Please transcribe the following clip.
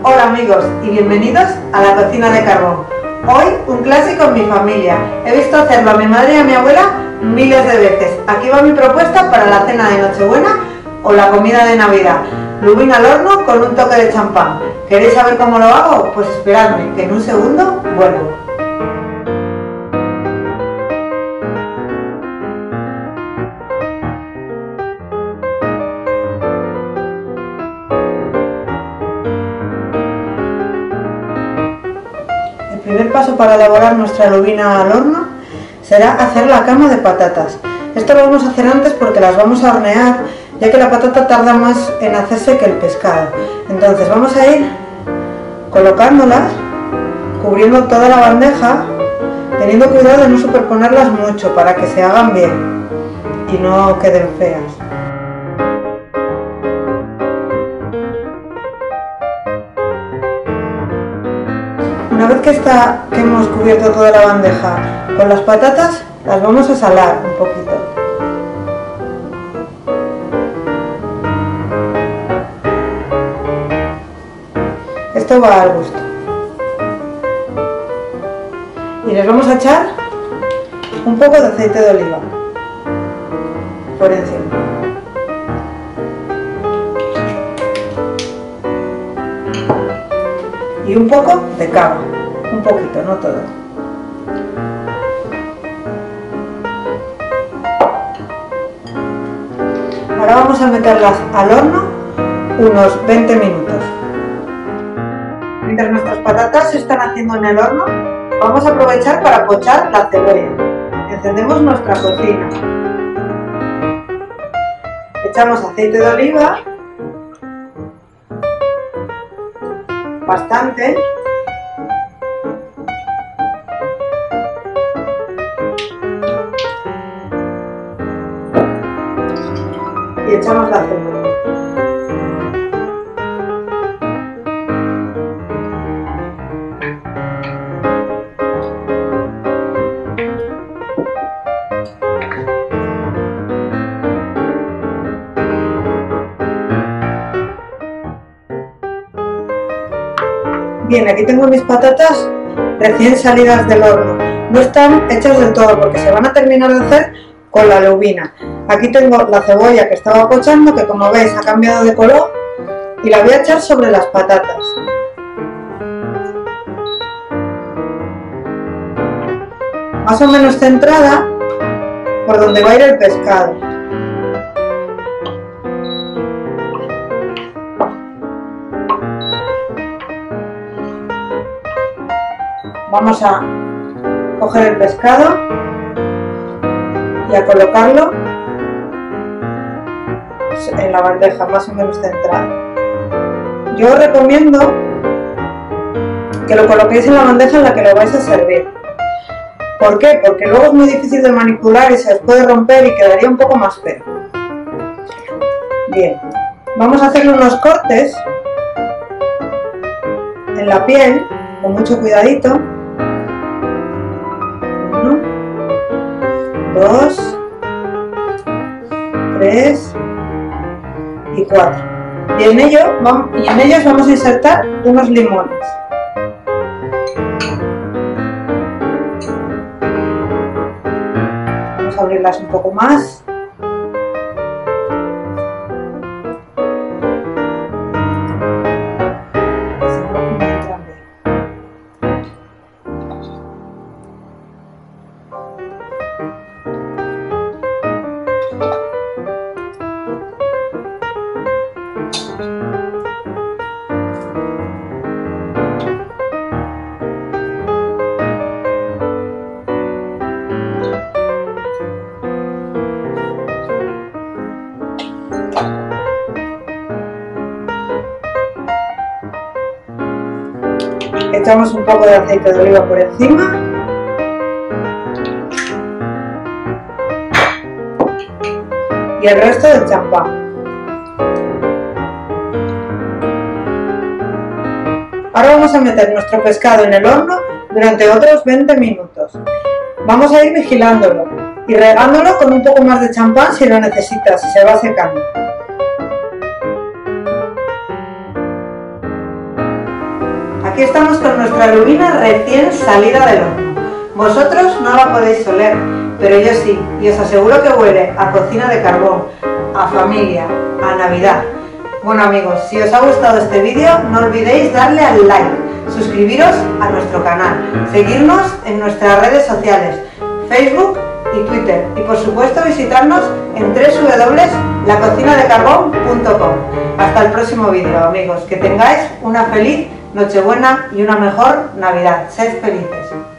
Hola amigos y bienvenidos a la cocina de carbón. Hoy un clásico en mi familia. He visto hacerlo a mi madre y a mi abuela miles de veces. Aquí va mi propuesta para la cena de Nochebuena o la comida de Navidad. Lubina al horno con un toque de champán. ¿Queréis saber cómo lo hago? Pues esperadme, que en un segundo vuelvo. El primer paso para elaborar nuestra lubina al horno será hacer la cama de patatas. Esto lo vamos a hacer antes porque las vamos a hornear, ya que la patata tarda más en hacerse que el pescado. Entonces vamos a ir colocándolas, cubriendo toda la bandeja, teniendo cuidado de no superponerlas mucho para que se hagan bien y no queden feas. Una vez que hemos cubierto toda la bandeja con las patatas, las vamos a salar un poquito. Esto va al gusto. Y les vamos a echar un poco de aceite de oliva por encima. Y un poco de cava, un poquito, no todo. Ahora vamos a meterlas al horno unos 20 minutos. Mientras nuestras patatas se están haciendo en el horno, vamos a aprovechar para pochar la cebolla. Encendemos nuestra cocina. Echamos aceite de oliva. Bastante. Y echamos la cebolla. Bien, aquí tengo mis patatas recién salidas del horno. No están hechas del todo porque se van a terminar de hacer con la lubina. Aquí tengo la cebolla que estaba pochando, que como veis ha cambiado de color, y la voy a echar sobre las patatas. Más o menos centrada por donde va a ir el pescado. Vamos a coger el pescado y a colocarlo en la bandeja más o menos centrada. Yo os recomiendo que lo coloquéis en la bandeja en la que lo vais a servir. ¿Por qué? Porque luego es muy difícil de manipular y se os puede romper y quedaría un poco más feo. Bien, vamos a hacerle unos cortes en la piel con mucho cuidadito. 1, 2, 3 y 4. Y en ellos vamos a insertar unos limones. Vamos a abrirlas un poco más. Echamos un poco de aceite de oliva por encima. Y el resto del champán. Ahora vamos a meter nuestro pescado en el horno durante otros 20 minutos. Vamos a ir vigilándolo y regándolo con un poco más de champán si lo necesitas, si se va secando. Aquí estamos con nuestra lubina recién salida del horno. Vosotros no la podéis oler, pero yo sí, y os aseguro que huele a cocina de carbón, a familia, a Navidad. Bueno amigos, si os ha gustado este vídeo, no olvidéis darle al like, suscribiros a nuestro canal, seguirnos en nuestras redes sociales, Facebook y Twitter, y por supuesto visitarnos en www.lacocinadecarbon.com. Hasta el próximo vídeo amigos, que tengáis una feliz Nochebuena y una mejor Navidad. Sed felices.